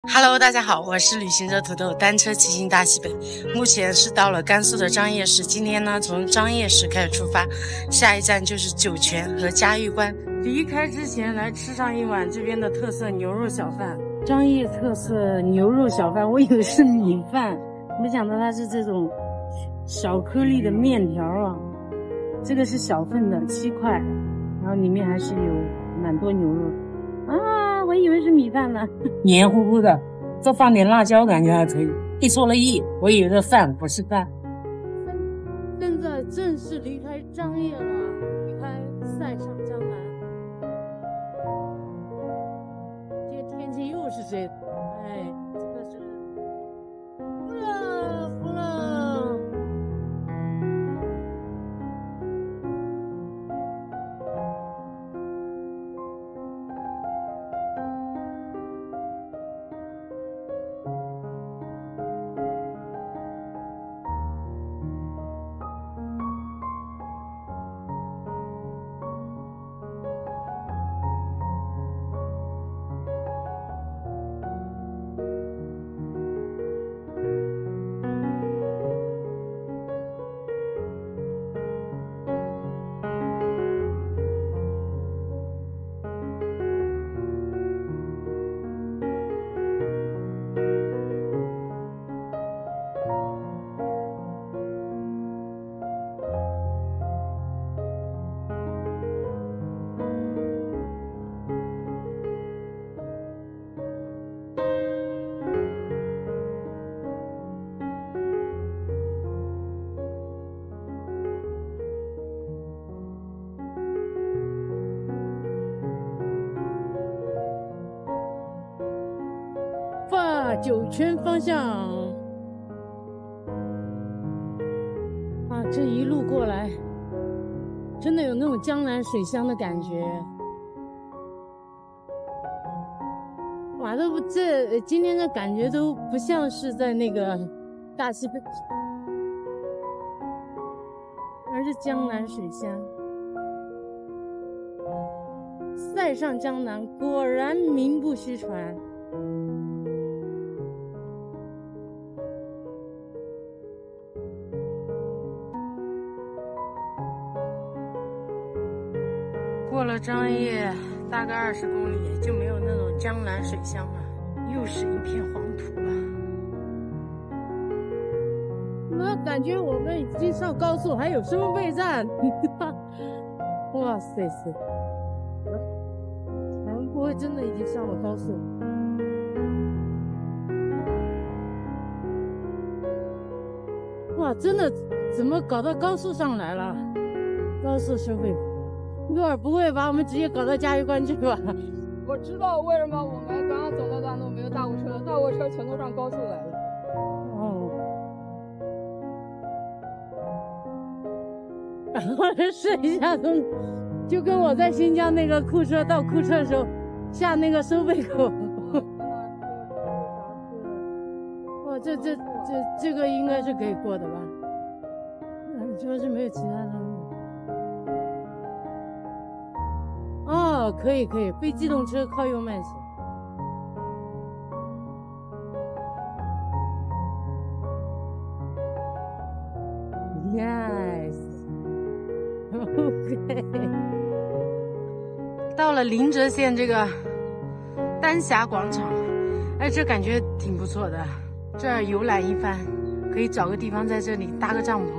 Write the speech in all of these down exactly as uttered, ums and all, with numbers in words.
Hello，大家好，我是旅行者土豆，单车骑行大西北。目前是到了甘肃的张掖市，今天呢从张掖市开始出发，下一站就是酒泉和嘉峪关。离开之前来吃上一碗这边的特色牛肉小饭。张掖特色牛肉小饭，我以为是米饭，没想到它是这种小颗粒的面条啊。这个是小份的，七块，然后里面还是有蛮多牛肉啊，我以为是米饭呢，黏糊糊的，再放点辣椒感觉还可以。一说了一，我以为这饭不是饭。 现在正式离开张掖了，离开塞上江南。今天天气又是这，哎，真的是服了服了。发酒泉方向啊，这一路过来真的有那种江南水乡的感觉。哇，都不这今天的感觉都不像是在那个大西北，而是江南水乡。塞上江南果然名不虚传。 过了张掖大概二十公里，就没有那种江南水乡了，又是一片黄土了。 我感觉我们已经上高速，还有收费站。哇塞塞，会不会真的已经上了高速？哇，真的怎么搞到高速上来了？高速收费。洛尔不会把我们直接搞到嘉峪关去吧？ 我知道为什么我们刚刚走的段路没有大货车，大货车全都上高速来了。 哦，然后试一下从，就跟我在新疆那个库车到库车的时候下那个收费口。哇，这这这这个应该是可以过的吧？嗯，主要是没有其他的。哦，可以可以，非机动车靠右慢行。Yes。OK。 到了临浙县这个丹霞广场，哎，这感觉挺不错的。这儿游览一番，可以找个地方在这里搭个帐篷。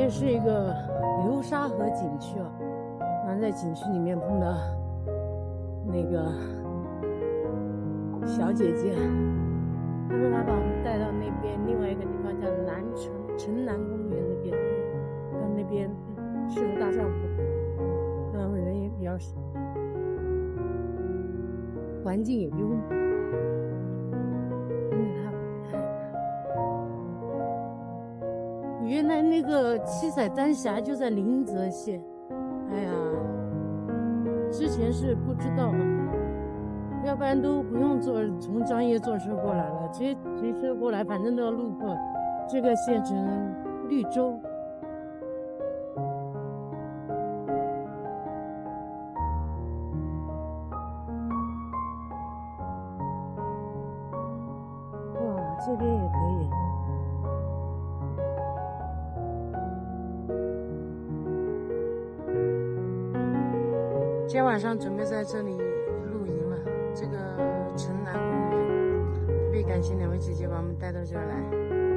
面是一个流沙河景区啊，然后在景区里面碰到那个小姐姐，她说她把我们带到那边另外一个地方叫南城城南公园那边，看那边适合搭帐篷，然后人也比较少，环境也优美。嗯，她原来那个七彩丹霞就在临泽县，哎呀，之前是不知道，要不然都不用坐从张掖坐车过来了，骑骑车过来，反正都要路过这个县城绿洲。哇，这边也可以。今天晚上准备在这里露营了，这个城南公园，特别感谢两位姐姐把我们带到这儿来。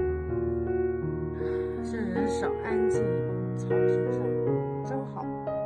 这人少，安静，草坪上真好。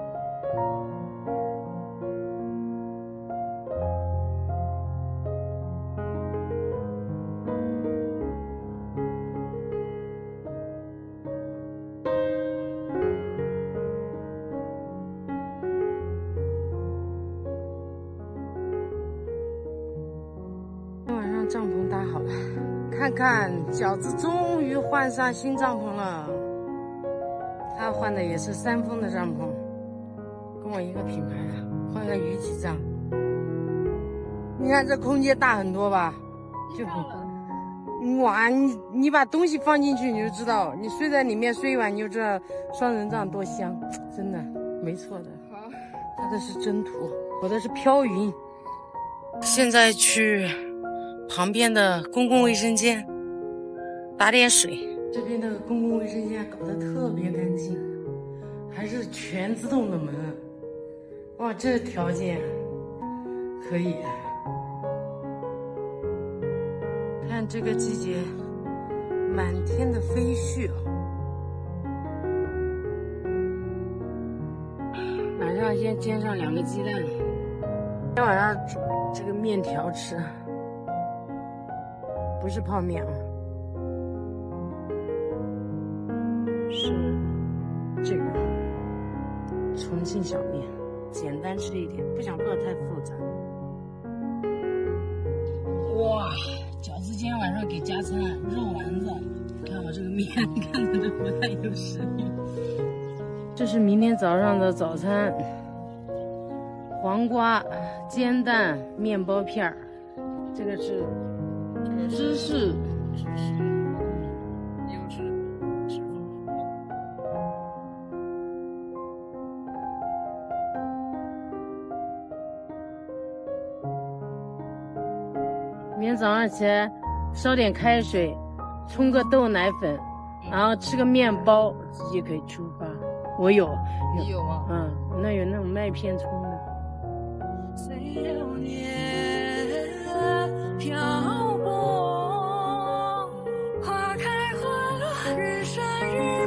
帐篷搭好了，看看饺子终于换上新帐篷了。他换的也是三丰的帐篷，跟我一个品牌的，换个鱼脊帐。你看这空间大很多吧？就哇，你你把东西放进去你就知道，你睡在里面睡一晚你就知道双人帐多香，真的没错的。他的是真土，我的是飘云。现在去旁边的公共卫生间打点水，这边的公共卫生间搞得特别干净，还是全自动的门，哇，这条件可以。看这个季节，满天的飞絮啊！晚上先煎上两个鸡蛋，今天晚上煮这个面条吃。不是泡面啊，是这个重庆小面，简单吃一点，不想做的太复杂。哇，饺子今天晚上给加餐，肉丸子，看我这个面看着都不太有实力。这是明天早上的早餐，黄瓜、煎蛋、面包片儿，这个是芝士，芝士，优质脂肪。明天早上起来烧点开水，冲个豆奶粉，然后吃个面包，直接可以出发。我有， 你有吗？ 嗯，那有那种麦片冲的。 随流年漂泊，花开花落，日升日